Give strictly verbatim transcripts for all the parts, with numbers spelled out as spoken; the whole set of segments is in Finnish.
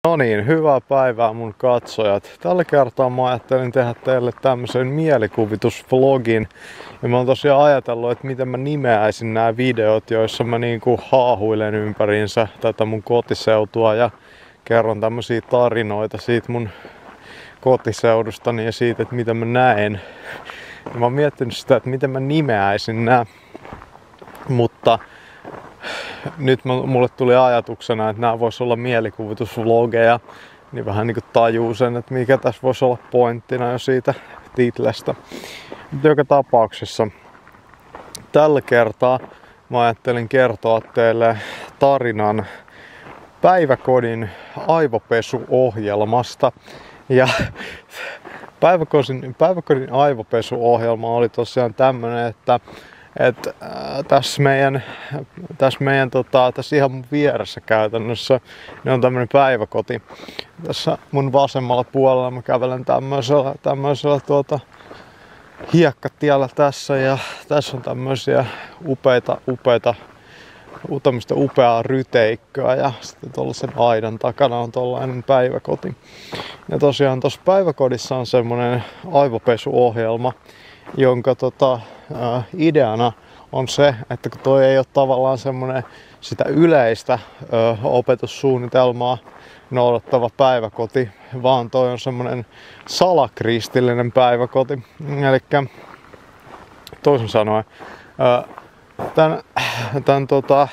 No niin, hyvää päivää mun katsojat. Tällä kertaa mä ajattelin tehdä teille tämmösen mielikuvitusvlogin. Ja mä oon tosiaan ajatellut, että miten mä nimeäisin nämä videot, joissa mä niinku haahuilen ympäriinsä tätä mun kotiseutua ja kerron tämmösiä tarinoita siitä mun kotiseudustani ja siitä, että mitä mä näen. Ja mä oon miettinyt sitä, että miten mä nimeäisin nämä. Mutta nyt mulle tuli ajatuksena, että nämä vois olla mielikuvitusvlogeja, niin vähän niin kuin tajuu sen, että mikä tässä voisi olla pointtina jo siitä titlestä. Mutta joka tapauksessa tällä kertaa mä ajattelin kertoa teille tarinan päiväkodin aivopesuohjelmasta. Ja päiväkodin, päiväkodin aivopesuohjelma oli tosiaan tämmönen, että Et, äh, tässä meidän, tässä, meidän tota, tässä ihan mun vieressä käytännössä niin on tämmönen päiväkoti. Tässä mun vasemmalla puolella mä kävelen tämmöisellä, tämmöisellä tuota, hiekkatiellä tässä ja tässä on tämmöisiä upeita, upeita, tämmöistä upeaa ryteikköä ja sitten tuollaisen aidan takana on tollainen päiväkoti. Ja tosiaan tuossa päiväkodissa on semmonen aivopesuohjelma, jonka tota, äh, ideana on se, että kun toi ei ole tavallaan semmoinen sitä yleistä äh, opetussuunnitelmaa noudattava päiväkoti, vaan toi on semmoinen salakristillinen päiväkoti. Elikkä toisin sanoen, äh, tän, tän, tota,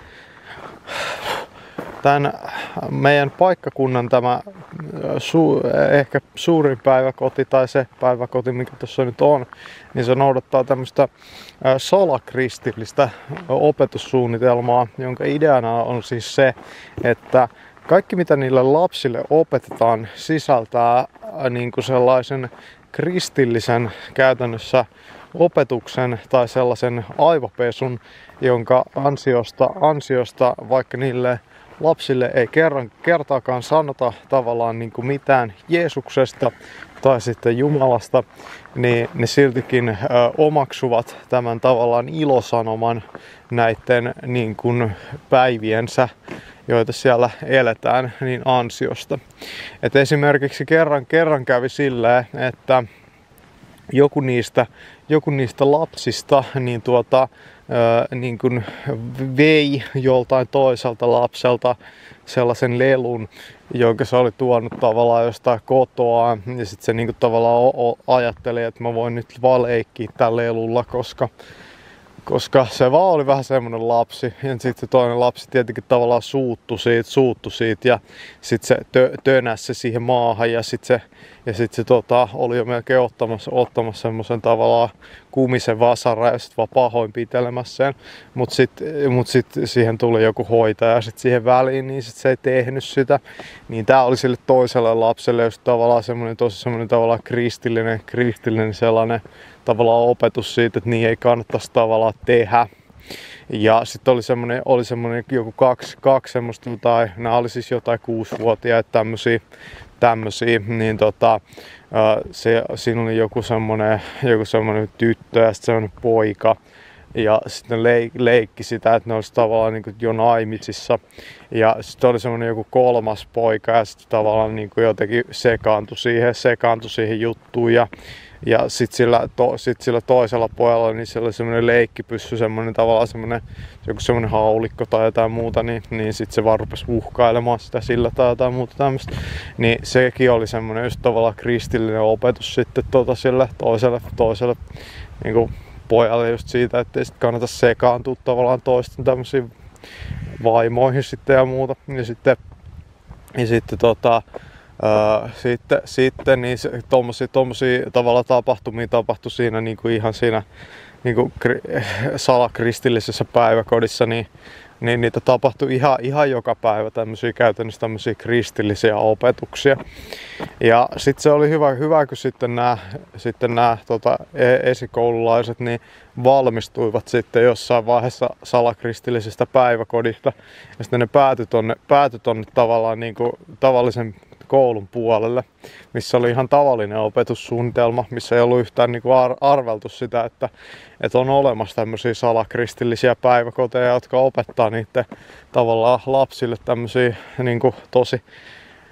Tämän meidän paikkakunnan tämä su, ehkä suurin päiväkoti tai se päiväkoti, mikä tuossa nyt on, niin se noudattaa tämmöistä salakristillistä opetussuunnitelmaa, jonka ideana on siis se, että kaikki mitä niille lapsille opetetaan sisältää niin kuin sellaisen kristillisen käytännössä opetuksen tai sellaisen aivopesun, jonka ansiosta, ansiosta vaikka niille lapsille ei kerran, kertaakaan sanota tavallaan niin kuin mitään Jeesuksesta tai sitten Jumalasta, niin ne siltikin ö, omaksuvat tämän tavallaan ilosanoman näiden niin kuin päiviensä, joita siellä eletään, niin ansiosta. Et esimerkiksi kerran, kerran kävi silleen, että joku niistä, joku niistä lapsista niin tuota, Öö, niin kuin vei joltain toiselta lapselta sellaisen lelun, jonka se oli tuonut tavallaan jostain kotoa. Ja sitten se niin kuin tavallaan o- o- ajatteli, että mä voin nyt vaan leikkiä tällä lelulla, koska, koska se vaan oli vähän semmoinen lapsi. Ja sitten se toinen lapsi tietenkin tavallaan suuttui siitä, suuttui siitä ja sitten se tö- tönäsi se siihen maahan ja sitten se, ja sit se tota, oli jo melkein ottamassa, ottamassa semmoisen tavallaan kumisen vasaran ja sitten vaan pahoinpitelemässä sen. Mutta sitten mut sit siihen tuli joku hoitaja sit siihen väliin, niin sit se ei tehnyt sitä. Niin tää oli sille toiselle lapselle just tavallaan semmoinen tosi semmoinen tavallaan kristillinen, kristillinen sellainen tavallaan opetus siitä, että niin ei kannattaisi tavallaan tehdä. Ja sitten oli semmoinen, oli semmoinen joku kaksi, kaksi semmoista, tai nämä oli siis jotain kuusivuotiaita tämmösiä, tämmösiä, niin tota, se, siinä oli joku semmoinen, joku semmoinen tyttö ja sitten semmoinen poika. Ja sitten leik, leikki sitä, että ne olisi tavallaan niin kuin jo naimisissa. Ja sitten oli semmoinen joku kolmas poika ja sitten tavallaan niin kuin jotenkin sekaantui siihen, sekaantui siihen juttuun. Ja, ja sitten sillä, to, sit sillä toisella pojalla niin siellä oli semmoinen leikkipyssy, semmoinen tavallaan semmoinen, joku semmoinen haulikko tai jotain muuta, niin, niin sitten se vaan rupesi uhkailemaan sitä sillä tai jotain muuta tämmöistä. Niin sekin oli semmoinen just tavallaan kristillinen opetus sitten tota sille toiselle, toiselle niin kuin pojalle just siitä, ettei sit kannata sekaantua tavallaan toisten tämmöisiin vaimoihin sitten ja muuta. Ja sitten, ja sitten tota, ää, sitten, sitten niin se, tommosia, tommosia tavalla tapahtumia tapahtui siinä niinku ihan siinä niinku kri, salakristillisessä päiväkodissa, niin niin niitä tapahtui ihan, ihan joka päivä tämmöisiä käytännössä tämmöisiä kristillisiä opetuksia. Ja sitten se oli hyvä, hyvä kun sitten nämä, sitten nämä tota, esikoululaiset niin valmistuivat sitten jossain vaiheessa salakristillisestä päiväkodista. Ja sitten ne päätyi tonne, päätyi tonne tavallaan niin kuin tavallisen koulun puolelle, missä oli ihan tavallinen opetussuunnitelma, missä ei ollut yhtään niin kuin arveltu sitä, että, että on olemassa tämmöisiä salakristillisiä päiväkoteja, jotka opettaa niiden tavallaan lapsille tämmöisiä niin kuin tosi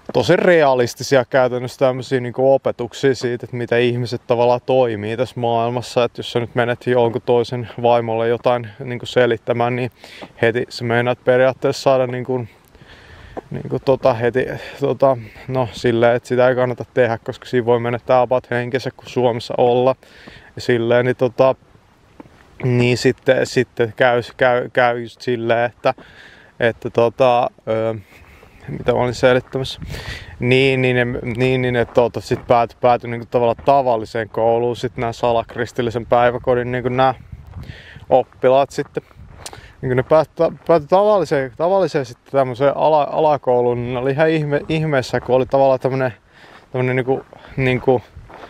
tosi realistisia käytännössä tämmöisiä niin kuin opetuksia siitä, että miten ihmiset tavallaan toimii tässä maailmassa. Että jos sä nyt menet jonkun toisen vaimolle jotain niin kuin selittämään, niin heti sä meinaat periaatteessa saada niin kuin, niin kuin tota, heti, tota, no silleen, että sitä ei kannata tehdä, koska siinä voi menettää about henkensä, kun Suomessa olla. Ja silleen, niin, tota, niin sitten, sitten käy, käy, käy just silleen, että, että tota, öö, mitä mä olin selittämässä, niin, niin, niin, niin että tota, sitten päätyi pääty, niin tavallaan tavalliseen kouluun, sitten nämä salakristillisen päiväkodin niin nämä oppilaat sitten, niin ne päätyi pääty tavalliseen, tavalliseen sitten tämmöiseen ala, alakouluun, niin ne oli ihan ihme, ihmeessä, kun oli tavallaan tämmöinen, tämmöinen niin kuin, niin kuin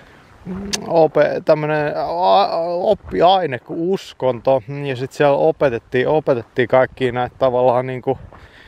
Ope, tämmönen oppiaine kuin uskonto, ja sitten siellä opetettiin, opetettiin kaikkia näitä tavallaan niinku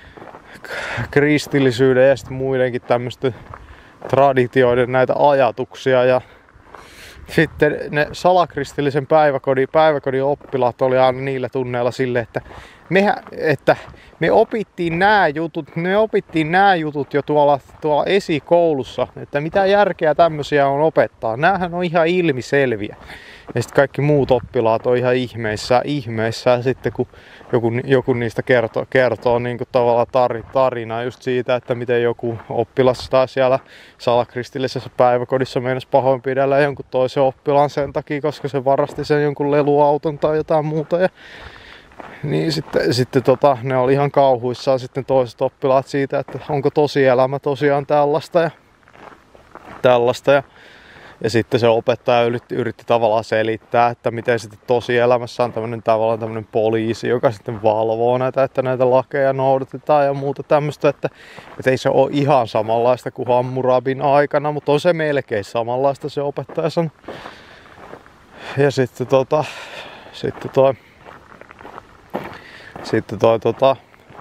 kristillisyyden ja sitten muidenkin tämmöisten traditioiden näitä ajatuksia, ja sitten ne salakristillisen päiväkodin, päiväkodin oppilaat oli aina niillä tunneilla silleen, että, mehän, että me opittiin nämä jutut, me opittiin nämä jutut jo tuolla, tuolla esikoulussa, että mitä järkeä tämmöisiä on opettaa. Nämähän on ihan ilmiselviä. Ja sitten kaikki muut oppilaat on ihan ihmeissä, ihmeissä sitten kun joku, joku niistä kertoo, kertoo niin kuin tavallaan tar, tarinaa just siitä, että miten joku oppilas taas siellä salakristillisessä päiväkodissa meinasi pahoinpidellä jonkun toisen oppilaan sen takia, koska se varasti sen jonkun leluauton tai jotain muuta. Ja niin sitten, sitten tota, ne oli ihan kauhuissaan sitten toiset oppilaat siitä, että onko tosielämä tosiaan tällaista ja tällaista. Ja, ja sitten se opettaja yritti, yritti tavallaan selittää, että miten sitten tosielämässä on tämmöinen tavallaan tämmöinen poliisi, joka sitten valvoo näitä, että näitä lakeja noudatetaan ja muuta tämmöistä, että, että ei se ole ihan samanlaista kuin Hammurabin aikana, mutta on se melkein samanlaista, se opettaja sanoi. Ja sitten tota, sitten toi Sitten toi tota,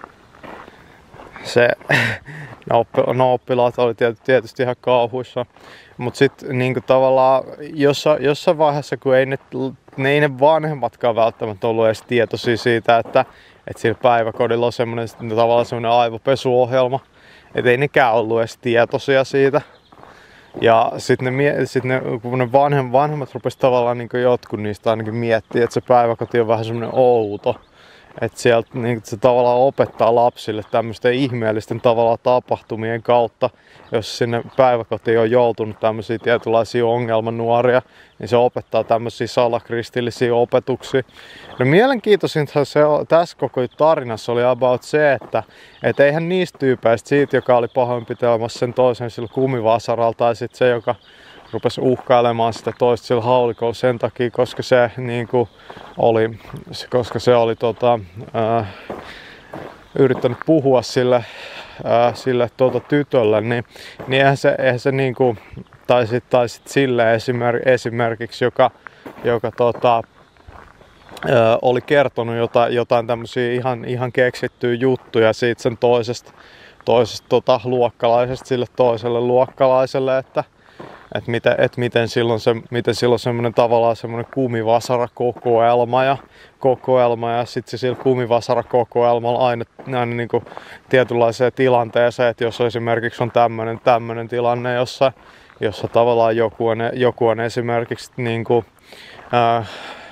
se, no, oppi, no oppilaat oli tietysti ihan kauhuissa, mutta sitten niinku tavallaan jossa, jossain vaiheessa, kun ei ne, ne, ei ne vanhemmatkaan välttämättä ollut edes tietoisia siitä, että, että sillä päiväkodilla on semmoinen tavallaan semmoinen aivopesuohjelma, että ei nekään ollut edes tietoisia siitä. Ja sitten ne, sit ne, kun ne vanhem, vanhemmat rupesivat tavallaan niinku jotkut niistä ainakin miettiä, että se päiväkoti on vähän semmoinen outo. Että sieltä niin se tavallaan opettaa lapsille tämmöisten ihmeellisten tavallaan tapahtumien kautta, jos sinne päiväkotiin on joutunut tämmöisiä tietynlaisia ongelmanuoria, niin se opettaa tämmöisiä salakristillisiä opetuksia. No mielenkiintoisinta se tässä koko tarinassa oli about se, että et eihän niistä tyypeistä siitä, joka oli pahoinpitelemässä sen toisen sillä kumivasaralla, tai sitten se, joka rupesi uhkailemaan sitä toista sillä haulikolla sen takia, koska se niinku oli, koska se oli tota, ää, yrittänyt puhua sille, ää, sille tota, tytölle, niin, niin eihän se, eihän se niinku, tai sitten tai sit sille esimerk, esimerkiksi, joka, joka tota, ää, oli kertonut jotain, jotain tämmöisiä ihan, ihan keksittyjä juttuja siitä sen toisesta, toisesta tota, luokkalaisesta sille toiselle luokkalaiselle, että Että miten, et miten silloin se, miten silloin semmoinen tavallaan semmoinen kumivasarakokoelma ja kokoelma ja sitten se sillä kumivasarakokoelmalla aina, aina niin kuin tietynlaiseen tilanteeseen, että jos esimerkiksi on tämmöinen tämmöinen tilanne, jossa, jossa tavallaan joku on, joku on esimerkiksi niin kuin, ää,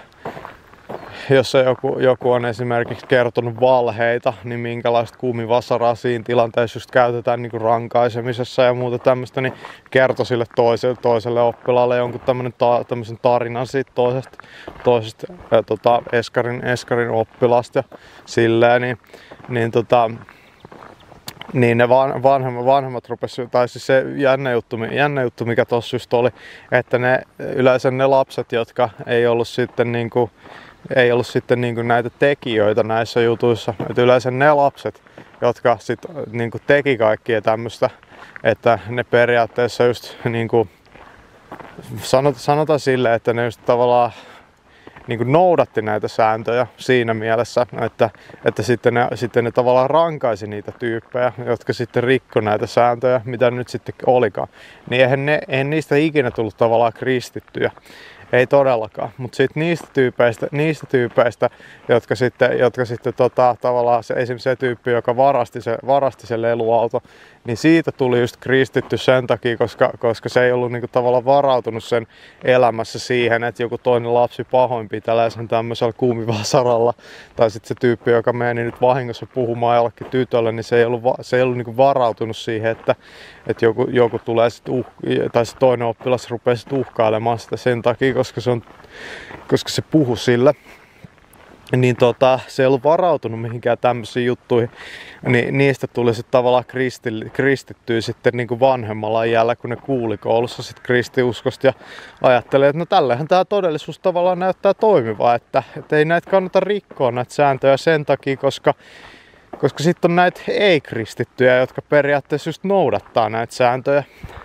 jossa joku, joku on esimerkiksi kertonut valheita, niin minkälaista kumivasaraa siinä tilanteessa just käytetään niin kuin rankaisemisessa ja muuta tämmöistä, niin kertoi sille toiselle, toiselle oppilaalle jonkun tämmönen ta, tämmöisen tarinan siitä toisesta, toisesta ää, tota, Eskarin, Eskarin oppilasta ja silleen, niin, niin tota, niin ne van, vanhemmat, vanhemmat rupesivat, tai siis se jännä juttu, jännä juttu mikä tossa just oli, että ne yleensä ne lapset, jotka ei ollut sitten niinku ei ollut sitten niinku näitä tekijöitä näissä jutuissa. Et yleensä ne lapset, jotka sit niinku teki kaikkia tämmöistä, että ne periaatteessa just niinku sanota, sanotaan silleen, että ne just tavallaan niinku noudatti näitä sääntöjä siinä mielessä, että, että sitten, ne, sitten ne tavallaan rankaisi niitä tyyppejä, jotka sitten rikko näitä sääntöjä, mitä nyt sitten olikaan. Niin eihän, ne, eihän niistä ikinä tullut tavallaan kristittyjä. ei todellakaan. Mutta sitten niistä tyypeistä, niistä tyypeistä, jotka sitten, jotka sitten tota, tavallaan se, esimerkiksi se tyyppi, joka varasti se, varasti se leluauto, niin siitä tuli just kristitty sen takia, koska, koska se ei ollut niinku tavallaan varautunut sen elämässä siihen, että joku toinen lapsi pahoinpitelee sen tämmöisellä kuumivasaralla. Tai sitten se tyyppi, joka meni nyt vahingossa puhumaan jollekin tytölle, niin se ei ollut, se ei ollut niinku varautunut siihen, että, että joku, joku tulee sit uh, tai se toinen oppilas rupeaa sit uhkailemaan sitä sen takia, koska se, on, koska se puhui sille. Niin tota, se ei ollut varautunut mihinkään tämmöisiin juttuihin, niin niistä tuli sitten tavallaan kristittyä sitten niin kuin vanhemmalla iällä, kun ne kuuli koulussa sitten kristiuskosta ja ajattelee, että no tällähän tämä todellisuus tavallaan näyttää toimivaa, että, että ei näitä kannata rikkoa näitä sääntöjä sen takia, koska, koska sitten on näitä ei-kristittyjä, jotka periaatteessa just noudattaa näitä sääntöjä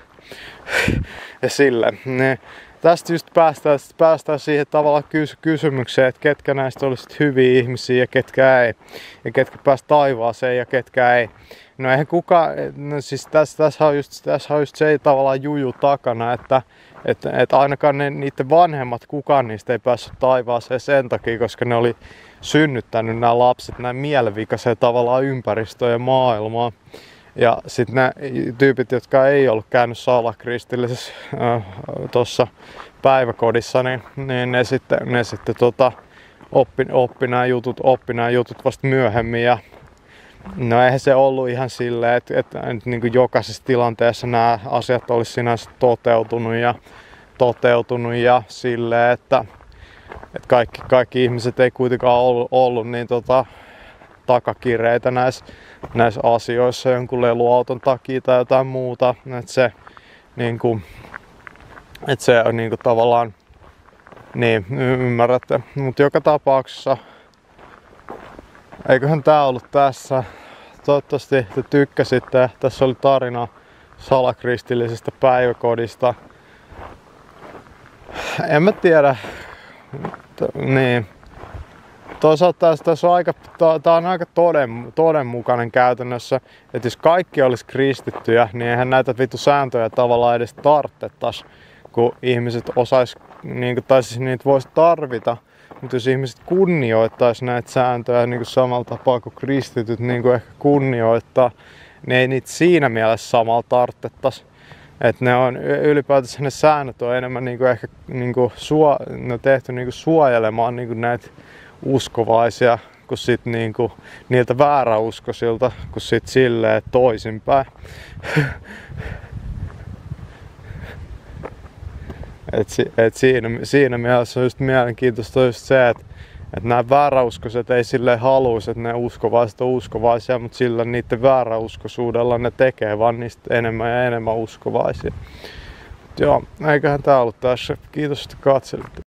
ja silleen. Niin tästä just päästään, päästään siihen tavallaan kys- kysymykseen, että ketkä näistä olisivat hyviä ihmisiä ja ketkä ei. Ja ketkä pääsivät taivaaseen ja ketkä ei. No eihän kukaan, no siis tässä, tässä, on just, tässä on just se tavallaan juju takana, että, että, että ainakaan ne, niiden vanhemmat, kukaan niistä ei päässyt taivaaseen sen takia, koska ne oli synnyttänyt nämä lapset näin mielenvikaiseen tavallaan ympäristöön ja maailmaan. Ja sitten nämä tyypit, jotka ei ollut käynyt salakristillisessä äh, tuossa päiväkodissa, niin, niin ne sitten, ne sitten tota, oppi, oppi nämä jutut, oppi nämä jutut vasta myöhemmin. Ja no eihän se ollut ihan silleen, että, että, että niin kuin jokaisessa tilanteessa nämä asiat olisi sinänsä toteutunut ja toteutunut ja silleen, että, että kaikki, kaikki ihmiset ei kuitenkaan ollut, ollut niin tota, takakireitä näissä, näissä asioissa jonkun leluauton takia tai jotain muuta. Että se, niin kuin, että se on niin kuin tavallaan, niin ymmärrätte. Mutta joka tapauksessa, eiköhän tää ollut tässä. Toivottavasti te tykkäsitte. Tässä oli tarina salakristillisestä päiväkodista. En mä tiedä. Niin. Toisaalta tässä on aika, tää on aika toden, todenmukainen käytännössä, että jos kaikki olisi kristittyjä, niin eihän näitä vittu sääntöjä tavallaan edes tarttettais, kun ihmiset osais, niin kuin, tai siis niitä voisi tarvita, mutta jos ihmiset kunnioittais näitä sääntöjä niin kuin samalla tapaa kuin kristityt niin kuin ehkä kunnioittaa, niin ei niitä siinä mielessä samalla tarttettais. Että ne on ylipäätänsä ne säännöt on enemmän niin kuin ehkä niin kuin suo, ne on tehty niin kuin suojelemaan niin kuin näitä uskovaisia, kun sit niinku niiltä vääräuskoisilta, kun sit silleen toisinpäin. et, et siinä, siinä mielessä on just mielenkiintoista just se, että et nämä vääräuskoiset ei silleen haluaisi, että ne uskovaiset on uskovaisia, mutta sillä niiden vääräuskoisuudella ne tekee vaan niistä enemmän ja enemmän uskovaisia. Joo, eiköhän tää ollut tässä. Kiitos, että katselitte.